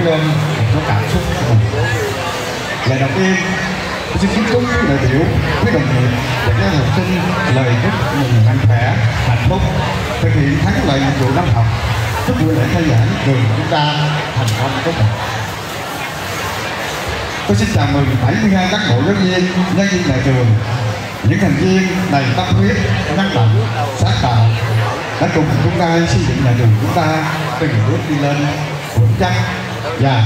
lên một số cảm xúc của mình. Lời đầu tiên, tôi xin kính chúc quý đại biểu, quý đồng nghiệp và các học sinh lời chúc mừng mạnh khỏe, hạnh phúc, thực hiện thắng lợi nhiệm vụ năm học. Chúc buổi lễ khai giảng trường chúng ta thành công tốt đẹp. Tôi xin chào mừng 72 cán bộ giáo viên, nhân viên nhà trường, những thành viên đầy tâm huyết, năng động, sáng tạo đã cùng chúng ta xây dựng nhà trường chúng ta từng bước đi lên vững chắc và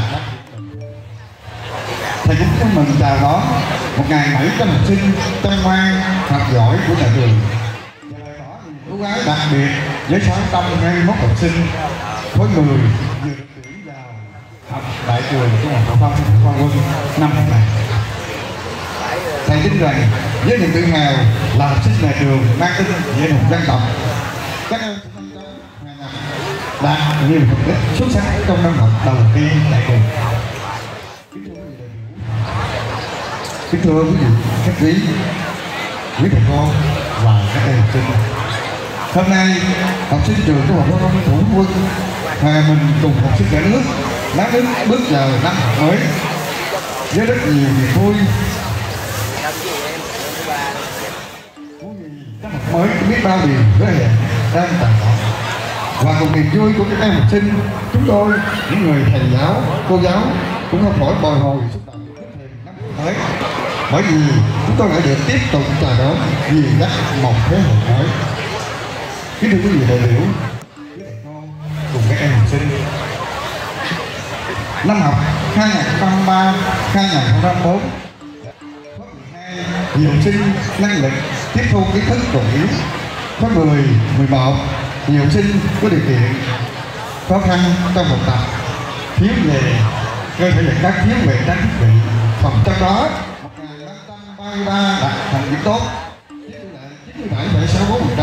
thầy cũng chúc mừng chào đón 1.700 học sinh chăm ngoan, học giỏi của nhà trường. Ưu ái đặc biệt với 621 học sinh khối 10 vừa được tuyển vào học tại trường Trung học phổ thông Quang Quân năm học này. Thầy tin rằng với niềm tự hào là học sinh nhà trường mang tính về một dân tộc, các em đạt nhiều thành tích xuất sắc trong năm học đầu tiên tại trường. Kính thưa quý vị khách quý, quý thầy cô và các em học sinh, hôm nay học sinh trường Trung học phổ thông Thủ Quân hòa mình cùng học sinh cả nước náo nức bước vào năm học mới với rất nhiều niềm vui. Năm học mới biết bao điều hứa hẹn đang tàn tọt, và cùng niềm vui của các em học sinh, chúng tôi những người thầy giáo cô giáo cũng không khỏi bồi hồi xúc động năm học mới, bởi vì chúng tôi đã được tiếp tục chào đón vì dắt một thế hệ mới. Kính thưa quý vị đại biểu, cùng các em học sinh, năm học 2023-2024 nhiều học sinh năng lực tiếp thu kiến thức còn yếu. Khối 10, 11 nhiều học sinh có điều kiện khó khăn trong học tập, thiếu về cơ thể vật chất, thiếu về trang thiết bị phòng. Trong đó 1.533 đạt thành điểm tốt, 97,64%.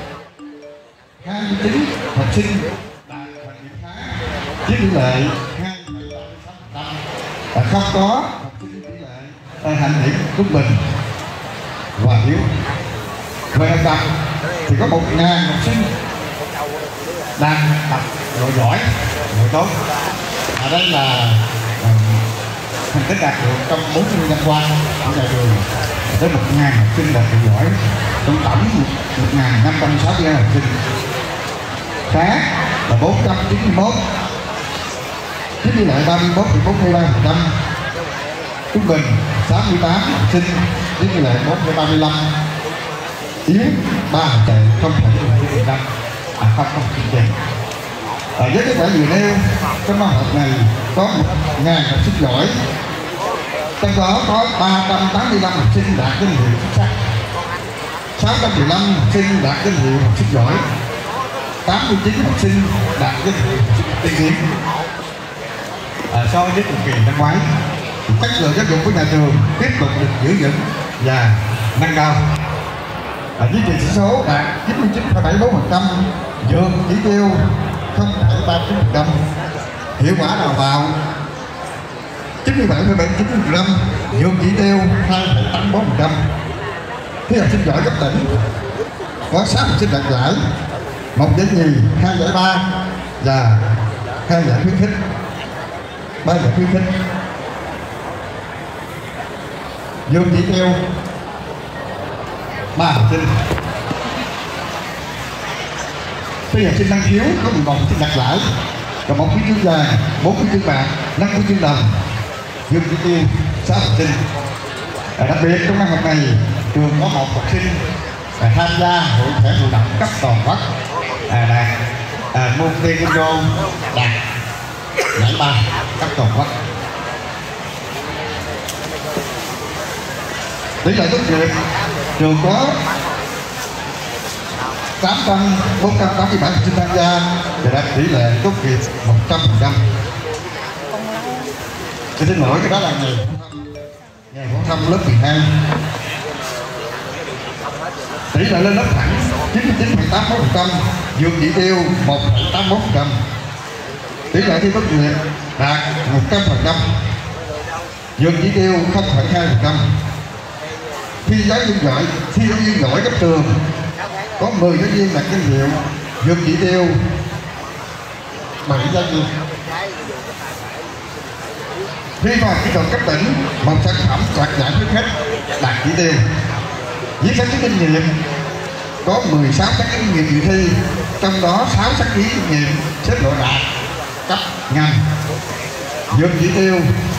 29 học sinh đạt thành điểm khá, chiếm tỷ lệ 2,36%, và không có học sinh tỷ lệ thành điểm trung bình và yếu. Về học tập thì có 1.000 học sinh đang tập độ giỏi, độ tốt. Ở đây là thành tích đạt được trong 40 năm qua của nhà trường, tới 1.000 học sinh đạt độ giỏi trong tổng 1.562 học sinh. Khá là 491, chiếm tỷ lệ 31,43%. Trung bình 68 học sinh, chiếm tỷ lệ 4,35%. Yếu 3 học tệ 0,1%. Không sinh trẻ. Với kết quả vừa nêu, trong năm học này có 1.000 học sinh giỏi, trong đó có 385 học sinh đạt danh hiệu xuất sắc, 615 học sinh đạt danh hiệu học sinh giỏi, 89 học sinh đạt danh hiệu học sinh tiên tiến. So với cùng kỳ năm ngoái, chất lượng giáo dục của nhà trường tiếp tục được giữ vững và nâng cao. Duy trì chỉ số đạt 99,74%, vượt chỉ tiêu 0,39%. Hiệu quả đào tạo 97,79%, vượt chỉ tiêu 2,84%. Thi học sinh giỏi cấp tỉnh có 6 học sinh đạt giải, 1 giải nhì, 2 giải ba và 2 giải khuyến khích, 3 giải khuyến khích. Vượt chỉ tiêu 3 học sinh. Thi học sinh năng khiếu có 11 học sinh đạt giải, còn 1 huy chương vàng, 4 huy chương bạc, 5 huy chương đồng. Vượt chỉ tiêu 6 học sinh. Đặc biệt trong năm học này, trường có 1 học sinh tham gia hội thể thụ động cấp toàn quốc, đạt môn taekwondo đạt giải 3 cấp toàn quốc. Tỷ lệ tốt nghiệp trường có 487 học sinh tham gia và đạt tỷ lệ tốt nghiệp 100%. Tôi xin lỗi, cái đó là ngày phổ thông lớp 12. Tỷ lệ lên lớp thẳng 99,81%, vượt chỉ tiêu 1,81%. Tỷ lệ thi tốt nghiệp đạt 100%, vượt chỉ tiêu 0,2%. Thi giáo viên giỏi cấp trường có 10 giáo viên đạt danh hiệu, vượt chỉ tiêu 7 giáo viên. Vi phạm kỹ thuật cấp tỉnh, một sản phẩm đoạt giải khuyến khích đạt chỉ tiêu. Với sáng kiến kinh nghiệm có 16 sáng kiến kinh nghiệm dự thi, trong đó 6 sáng kiến kinh nghiệm xếp loại đạt cấp ngành. Vượt chỉ tiêu